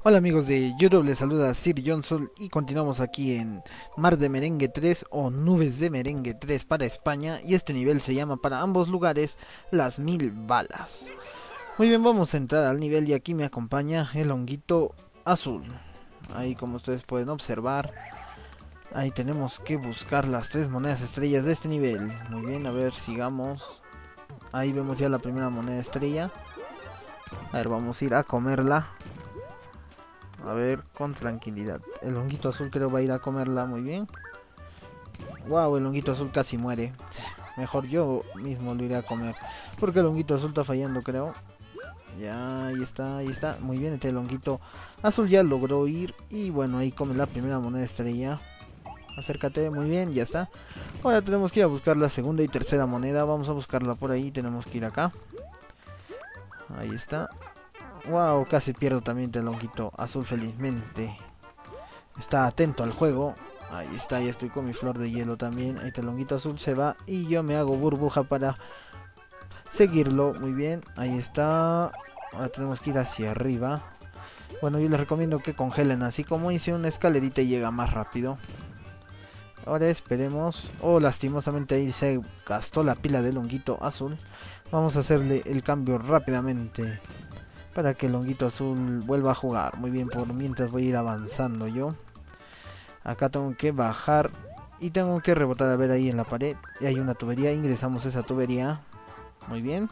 Hola amigos de YouTube, les saluda Sir Johnson y continuamos aquí en Mar de Merengue 3 o Nubes de Merengue 3 para España, y este nivel se llama para ambos lugares las 1000 balas. Muy bien, vamos a entrar al nivel y aquí me acompaña el honguito azul. Ahí, como ustedes pueden observar, ahí tenemos que buscar las 3 monedas estrellas de este nivel. Muy bien, a ver, sigamos. Ahí vemos ya la primera moneda estrella. A ver, vamos a ir a comerla. A ver, con tranquilidad. El honguito azul creo va a ir a comerla muy bien. Wow, el honguito azul casi muere. Mejor yo mismo lo iré a comer, porque el honguito azul está fallando, creo. Ya, ahí está, ahí está. Muy bien, este honguito azul ya logró ir. Y bueno, ahí come la primera moneda estrella. Acércate, muy bien, ya está. Ahora tenemos que ir a buscar la segunda y tercera moneda. Vamos a buscarla por ahí, tenemos que ir acá. Ahí está. Wow, casi pierdo también el honguito azul, felizmente está atento al juego. Ahí está, ya estoy con mi flor de hielo también. Ahí el honguito azul se va y yo me hago burbuja para seguirlo. Muy bien, ahí está. Ahora tenemos que ir hacia arriba. Bueno, yo les recomiendo que congelen, así como hice una escalerita y llega más rápido. Ahora esperemos. Oh, lastimosamente ahí se gastó la pila del honguito azul. Vamos a hacerle el cambio rápidamente para que el honguito azul vuelva a jugar. Muy bien, por mientras voy a ir avanzando yo. Acá tengo que bajar y tengo que rebotar, a ver, ahí en la pared. Y hay una tubería, ingresamos esa tubería. Muy bien.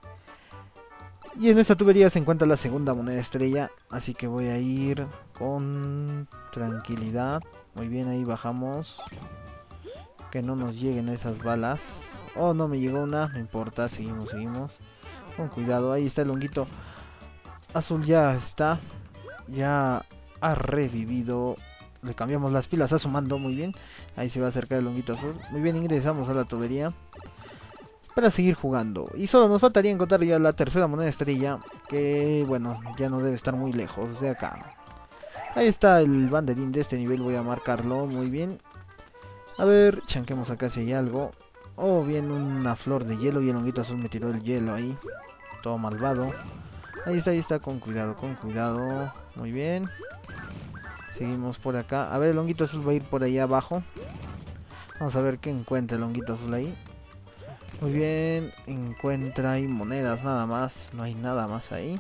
Y en esta tubería se encuentra la segunda moneda estrella, así que voy a ir con tranquilidad. Muy bien, ahí bajamos. Que no nos lleguen esas balas. Oh, no me llegó una, no importa, seguimos, seguimos. Con cuidado, ahí está el honguito azul, ya está. Ya ha revivido. Le cambiamos las pilas a su mando, muy bien. Ahí se va a acercar el honguito azul. Muy bien, ingresamos a la tubería para seguir jugando. Y solo nos faltaría encontrar ya la tercera moneda estrella, que bueno, ya no debe estar muy lejos de acá. Ahí está el banderín de este nivel, voy a marcarlo, muy bien. A ver, chanquemos acá si hay algo. Oh, bien, una flor de hielo y el honguito azul me tiró el hielo ahí. Todo malvado. Ahí está, con cuidado, con cuidado. Muy bien. Seguimos por acá. A ver, el honguito azul va a ir por ahí abajo. Vamos a ver qué encuentra el honguito azul ahí. Muy bien, encuentra ahí monedas nada más. No hay nada más ahí.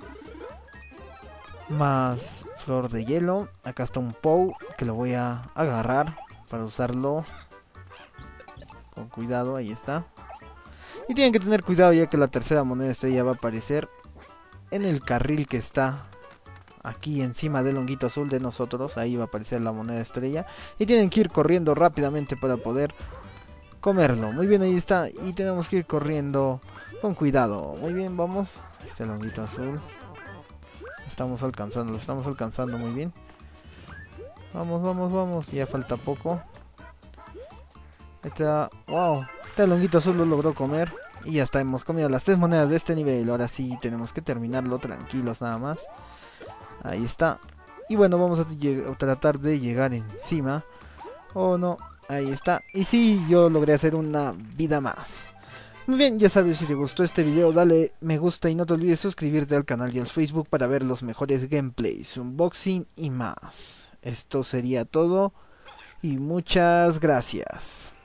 Más flor de hielo. Acá está un Pou que lo voy a agarrar para usarlo. Con cuidado, ahí está. Y tienen que tener cuidado ya que la tercera moneda estrella va a aparecer en el carril que está aquí encima del honguito azul de nosotros. Ahí va a aparecer la moneda estrella. Y tienen que ir corriendo rápidamente para poder comerlo. Muy bien, ahí está. Y tenemos que ir corriendo con cuidado. Muy bien, vamos. Ahí está el honguito azul. Lo estamos alcanzando muy bien. Vamos, vamos, vamos. Ya falta poco. Ahí está. Wow. El honguito azul lo logró comer. Y ya está, hemos comido las 3 monedas de este nivel. Ahora sí tenemos que terminarlo tranquilos nada más. Ahí está. Y bueno, vamos a tratar de llegar encima. Oh no, ahí está. Y sí, yo logré hacer una vida más. Muy bien, ya sabes, si te gustó este video, dale me gusta y no te olvides suscribirte al canal y al Facebook para ver los mejores gameplays, unboxing y más. Esto sería todo y muchas gracias.